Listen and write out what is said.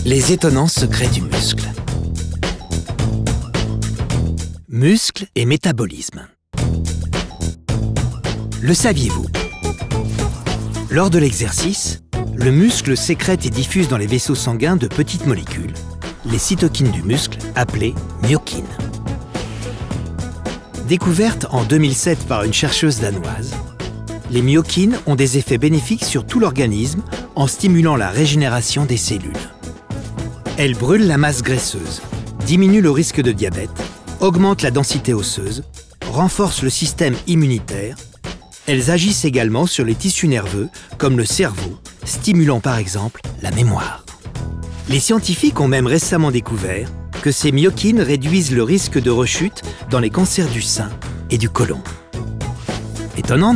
Les étonnants secrets du muscle. Muscle et métabolisme. Le saviez-vous? Lors de l'exercice, le muscle sécrète et diffuse dans les vaisseaux sanguins de petites molécules, les cytokines du muscle, appelées myokines. Découvertes en 2007 par une chercheuse danoise, les myokines ont des effets bénéfiques sur tout l'organisme en stimulant la régénération des cellules. Elles brûlent la masse graisseuse, diminuent le risque de diabète, augmentent la densité osseuse, renforcent le système immunitaire. Elles agissent également sur les tissus nerveux, comme le cerveau, stimulant par exemple la mémoire. Les scientifiques ont même récemment découvert que ces myokines réduisent le risque de rechute dans les cancers du sein et du côlon. Étonnant, non ?